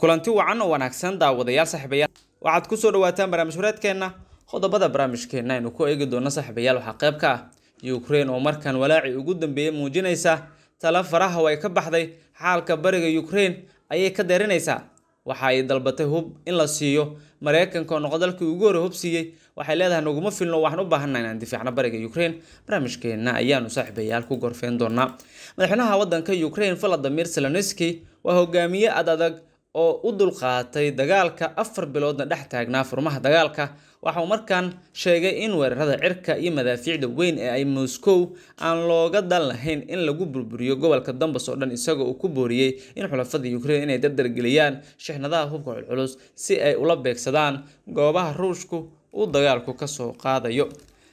kulanti wacan oo wanaagsan daawadayaal saaxiibayaal waxaad ku soo dhawaataan barnaamijkeena qodobada barnaamijkeena inuu ku eegi doono saaxiibayaal waxa qayb ka ah Ukraine oo markan walaaci ugu dambeeyay muujinaysa tala faraha way ka baxday xaalka bariga Ukraine ayay ka deerinaysaa waxa ay dalbatay hub in la siiyo Mareykanka oo noqdalkii ugu hore hub siiyay waxay leedahay naguma filno waxaan u baahanahay inaan difaacno bariga Ukraine barnaamijkeena ayaanu saaxiibayaal ku gorfeen doonaa madaxweynaha wadanka Ukraine Volodymyr Zelensky waa hogaamiye adag oo u dulqaatay dagaalka 4 biloodna dhex taagnaa furmaha dagaalka waxa uu markaan sheegay in weerarada cirka iyo madaafiicda weyn ee ay Moscow aan looga dan lahayn in lagu burburiyo gobolka Donbas oo dhan isagoo uu ku booriyay in xulafada Ukraine inay dardargeliyaan shixnadaha hubka culus si ay ula beegsadaan goobaha Ruushku uu dagaalku ka soo qaadayo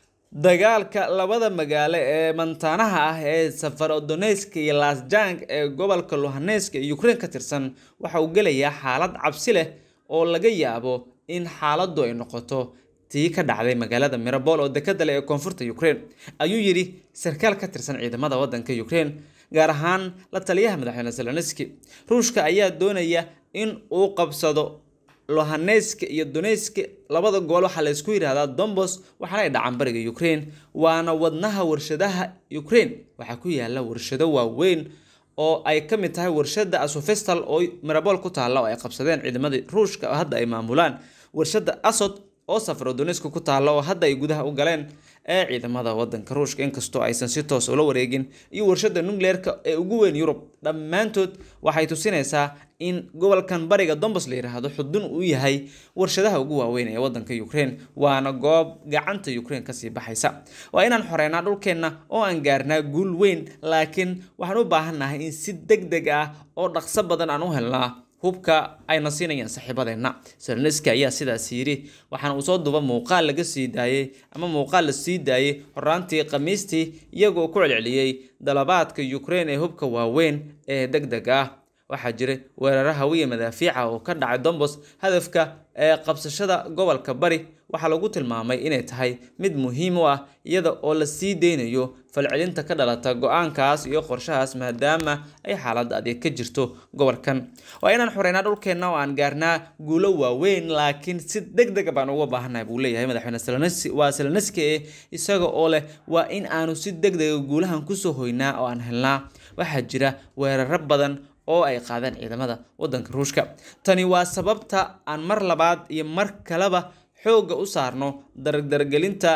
dagaalka labada magaalo ee mantaanaha ah ee Severodonetsk iyo Lysychansk ee gobolka Luhansk ee Ukraine ka tirsan waxa uu gelayaa xaalad cabsi leh oo laga yaabo in xaaladdu ay noqoto tii ka dhacday magaalada Mariupol oo dekedda leh ee koonfurta Ukraine ayuu yiri sarkaal ka tirsan ciidamada wadanka Ukraine gaar ahaan la taliyaha madaxweyne Zelensky Ruushka ayaa doonaya in uu qabsado Luhansk iyo Donetsk labada gobol waxa la isku yiraahdaa Donbas waxa ay dhacaan bariga Ukraine waana wadnaha warshadaha Ukraine waxa ku yaala warshado waaweyn oo ay ka mid tahay warshada Azovstal oo Mariupol ku taala oo ay qabsadeen ciidamada Ruushka hadda ay maamulaan warshada Azot oo Severodonetsk ku taala oo hadda ay gudaha u galeen ee ciidamada wadanka Ruushka inkastoo aysan si toos ah ula wareegin iyo warshada nuclearka ee ugu weyn Yurub dhamaantood waxay tusinaysaa in gobolkan bariga Donbas la yiraahdo xudun uu yahay warshadaha ugu waaweyn ee wadanka Ukraine waana goob gacanta Ukraine ka sii baxaysa waa inaan xoreynaa dhulkeena oo aan gaarnaa guul weyn laakiin waxaan u baahanahay in si degdeg ah oo dhaqso badan aan u helnaa hubka ay nasiinayaan saaxiibadeena Zelensky ayaa sidaas yiri waxaan uu soo duba muuqaal laga sii daayay ama muuqaal la sii daayay horaantii Khamiistii iyagoo ku celceliyay dalabaadka Ukraine ee hubka waaweyn ee degdeg ah waxa jiray weeraro hawiye madaafiica oo ka dhacay Donbas hadafka ee qabsashada gobolka bari waxa lagu tilmaamay inay tahay mid muhiim u ah iyada oo la sii deynayo falcelinta ka dhalata go'aankaas iyo qorshahaas maadaama ay xaalad adeeg ka jirto gobolkan waa inaan xoreynaa dhulkeena oo aan gaarnaa guulo waaweyn laakiin si degdeg ah baan uga baahanahay buu leeyahay madaxweyne Zelensky isaga oo leh waa in aanu si degdeg ah guulahan ku soo hoynaa oo aan helnaa waxa jira weeraro badan oo ay qaadeen ciidamada wadanka Ruushka tani waa sababta aan mar labaad iyo mar kaleba xooga u saarno dardargelinta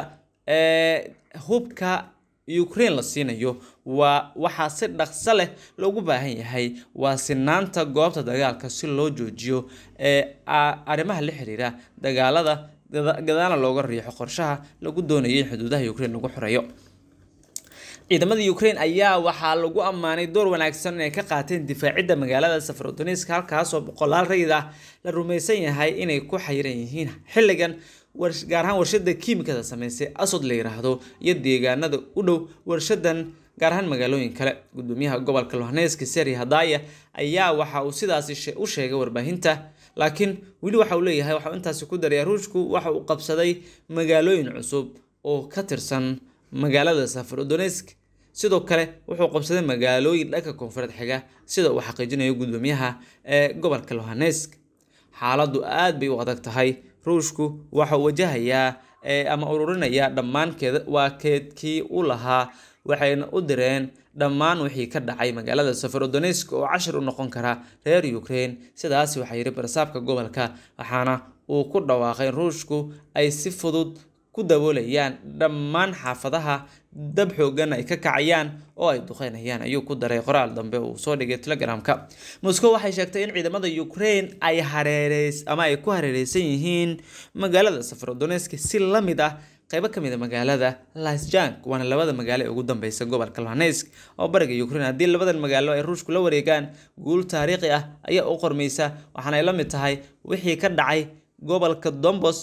hubka Ukraine la siinayo waxa si dhaqso leh loogu baahan yahay waa sinaanta goobta dagaalka si loo joojiyo arrimaha la xiriira dagaalada gadaana looga riixo qorshaha lagu doonayo in xuduudaha Ukraine lagu xoreeyo ciidamada Ukraine ayaa waxa lagu amaanay door wanaagsan inay ka qaateen difaacidda magaalada Severodonetsk halkaas oo boqolaal rayid ah la rumaysan yahay inay ku xayiran yihiin xilligan gaar ahaan warshada kiimikada sameysay Azot la yiraahdo iyo deegaanada u dhow warshadan gaar ahaan magaalooyin kale gudoomiyaha gobolka Luhansk Serhiy Hadaya ayaa waxa uu sidaas u sheegay warbaahinta laakiin wili waxa uu leeyahay waxa intaas ku daray Ruushku waxa uu qabsaday magaalooyin cusub oo ka tirsan magaalada Severodonetsk sidoo kale wuxuu qabsaday magaalooyin dhanka koonfureed xiga sida uu xaqiijinayo gudoomiyaha gobolka Luhansk xaaladdu aad bay u adag tahay Ruushku waxa uu wajahayaa ama ururinaya dhamaankeeda waa keedkii u lahaa waxayna u direen dhammaan wixii ka dhacay magaalada Severodonetsk oo cashir u noqon kara reer Ukraine sidaas waxa yiri barsaabka gobolka waxaana uu ku dhawaaqay Ruushku ay si fudud ku daboolayaan dhammaan xaafadaha dab xoogan ay ka kacayaan oo ay duqeynayaan ayuu ku daray qoraal dambe uu soo dhigay Telegramka Moscow waxay sheegtay in ciidamada Ukraine ay ku hareereysan yihiin magaalada Severodonetsk si la mid ah qaybo ka mid ah magaalada Lysychansk waana labada magaalo ee ugu dambeysay gobolka Luhansk oo bariga Ukraine hadii labadan magaalo ay Ruushku la wareegaan guul taariikhi ah ayaa u qormaysa waxaana ay la mid tahay wixii ka dhacay gobolka Donbas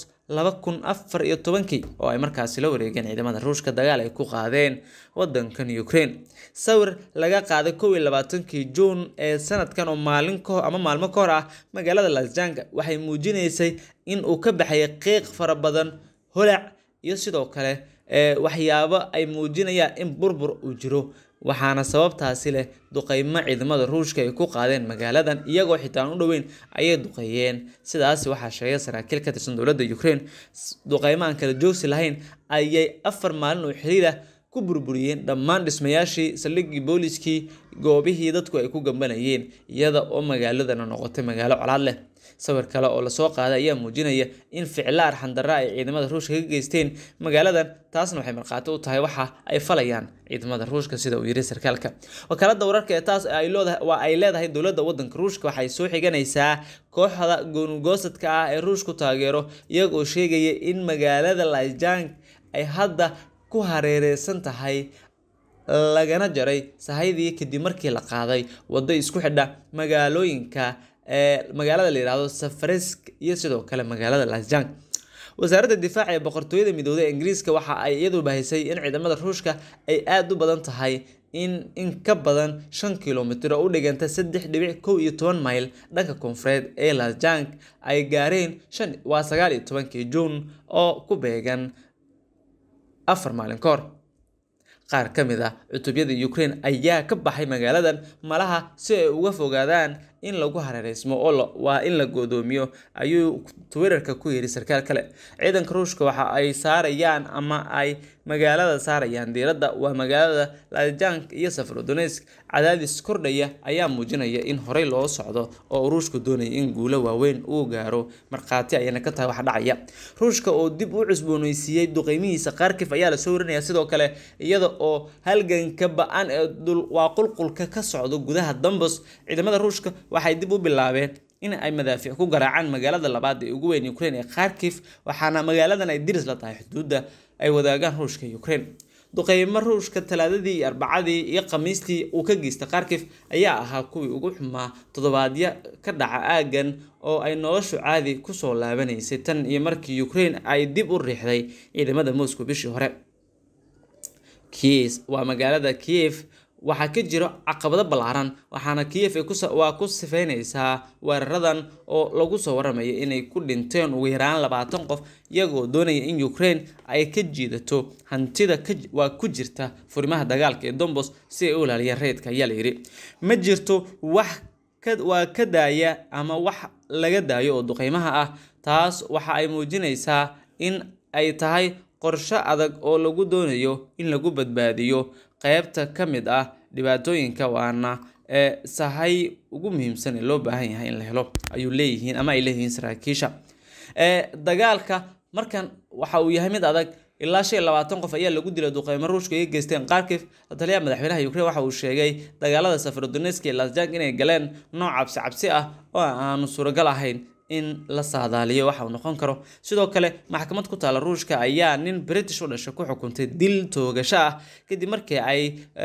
2014 oo ay markaas la wareegeen ciidamada Ruushka dagaal ay ku qaadeen wadankan Ukraine sawir laga qaaday 22 Juun ee sanadkan oo maalmo ka hor ah magaalada Lysychansk waxay muujinaysay in uu ka baxay qiiq fara badan holac iyo sidoo kale waxyaabo ay muujinayaan in burbur uu jiro waxaana sababtaasi leh duqeymo ciidamada Ruushka ay ku qaadeen magaaladan iyagoo xitaa u dhoweyn ayay duqeeyeen. Sidaas waxaa sheegay saraakiil ka tirsan dowladda Ukraine. Duqeymo aan kala joogsi lahayn ayay 4 maalin oo xiriir ah ku burburiyeen dhammaan dhismayaashii saldhiggii booliskii goobihii dadku ay ku gambanayeen, iyada oo magaaladana noqotay magaalo colaad leh. Sawir kale oo la soo qaaday ayaa muujinaya in ficilo arxan darro ay ciidamada Ruushka ka geysteen magaaladan, taasna waxay markhaati u tahay waxa ay falayaan ciidamada Ruushka sida uu yiri sarkaalka. Wakaaladda wararka ee taas ay leedahay dowladda waddanka Ruushka waxay soo xiganaysaa kooxda gooni-goosadka ah ee Ruushku taageero, iyagoo sheegaya in magaalada Lysychansk ay hadda ku hareereysan tahay lagana jaray sahaydii kadib markii la qaaday waddo isku xidha magaalooyinka magaalada la yiraahdo Safarsk iyo sidoo kale magaalada Lysychansk. Wasaaradda difaaca ee boqortooyada midowday ee Ingiriiska waxa ay iyadu baahisay in ciidamada Ruushka ay aad u badan tahay in ka badan 5 kiiloomitir oo u dhiganta 3.11 mayl dhanka koonfureed ee Lysychansk ay gaareen 19 Juun oo ku beegan 4 maalin ka hor. Qaar ka mid ah cutubyada Ukraine ayaa ka baxay magaaladan malaha si ay uga fogaadaan in lagu hareereysmo oo waa in la godoomiyo, ayuu Twitterka ku yiri sarkaal kale. Ciidanka Ruushka waxa ay saarayaan ama ay magaalada saarayaan diiradda waa magaalada Lysychansk iyo Severodonetsk. Cadaadis kordhaya ayaa muujinaya in horey loo socdo oo Ruushku doonaya in guulo waaweyn uu gaaro, markhaati ayana ka tahay wax dhacaya. Ruushka oo dib u cusboonaysiiyay duqeymihiisa Kharkiv ayaa la soo warinaya sidoo kale, iyada oo halganka ba'an ee qulqulka ka socdo gudaha Donbas. Ciidamada Ruushka waxay dib u bilaabeen in ay madaafiic ku garaacaan magaalada labaad ee ugu weyn Ukraine ee Kharkiv, waxaana magaaladan ay diris la tahay xuduudda ay wadaagaan Ruushka iyo Ukraine. Duqeymo Ruushka Talaadadii, Arbacadii iyo Khamiistii uu ka geystay Kharkiv ayaa ahaa kuwii ugu xumaa toddobaadyo ka dhaca aaggan oo ay noloshu caadi ku soo laabanaysay tan iyo markii Ukraine ay dib u riixday ciidamada Moscow bishii hore. waa magaalada Kiev waxaa ka jiro caqabado ballaaran, waxaana Kiev ay ku sifeynaysaa weeraradan oo lagu soo waramayo inay ku dhinteen ugu yaraan 20 qof, iyagoo doonaya in Ukraine ay ka jiidato hantida ku jirta furimaha dagaalka ee Donbas si ay u ilaaliyaan rayidka, ayaa la yiri. Ma jirto wax ka daaya ama wax laga daayo oo duqeymaha ah. Taas waxa ay muujinaysaa in ay tahay qorshe adag oo lagu doonayo in lagu badbaadiyo qaybta ka mid ah dhibaatooyinka, waana sahay ugu muhiimsan ee loo baahan yahay in la helo, ayuu leeyihiin ama ay leeyihiin saraakiisha. Dagaalka markan waxa uu yahay mid adag. Ilaa 20 qof ayaa lagu dilay duqeymo Ruushka ay geysteen Kharkiv. Taliyaha madaxweynaha Ukraine waxa uu sheegay dagaalada Severodonetsk iyo Lysychansk inay galeen nooc cabsi ah oo aan suuragal ahayn in la saadaaliyo waxa uu noqon karo. Sidoo kale maxkamad ku taala Ruushka ayaa nin British u dhashay ku xukuntay dil toogasho ah kadib markii ay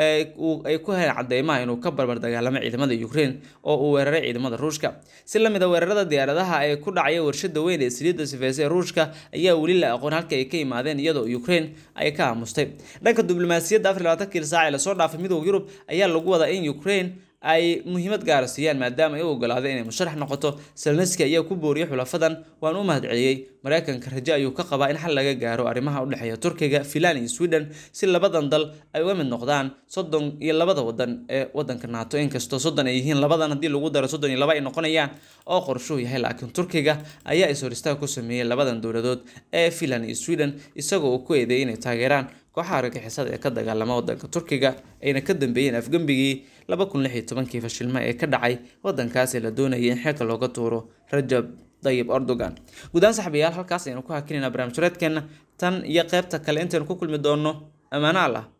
ku heleen cadeymaha inuu ka barbar dagaalamay ciidamada Ukraine oo uu weeraray ciidamada Ruushka. Si la mid ah weerarada diyaaradaha ee ku dhacay warshada weyn ee saliidda sifeysay ee Ruushka ayaa weli la aqoon halka ay ka yimaadeen, iyadoo Ukraine ay ka aamustay. Dhanka diblomaasiyadda 24 saac ee la soo dhaafay Midowga Yurub ayaa lagu wadaa in Ukraine ay muhiimad gaar ah siiyaan maadaama ay u ogolaadeen inay musharax noqoto. Zelensky ayaa ku booriyay xulafadan, waan u mahadceliyay. Mareykanka rajo ayuu ka qabaa in xal laga gaaro arrimaha u dhexeeya Turkiga, Finland iyo Sweden si labadan dal ay uga mid noqdaan 32 wadan ee wadanka NATO. Inkastoo 30 ay yihiin labadan, haddii lagu daro 32 ay noqonayaan oo qorshuhu yahay, laakiin Turkiga ayaa is-horistaag ku sameeyay labadan dowladood ee Finland iyo Sweden, isagoo uu ku eedeeyay inay taageeraan kooxaha argagixisada ee ka dagaalama wadanka Turkiga ayna ka dambeeyeen afgambigii 2016 fashilma ee ka dhacay wadankaas ee la doonayay in xilka looga tuuro Rajab Tayyip Erdogan. Guudaan saxabiyaal, halkaas ayaynu ku hakineynaa barnaamij wareedkeena tan iyo qaybta kale intaynu ku kulmi doono. Amaana Allah.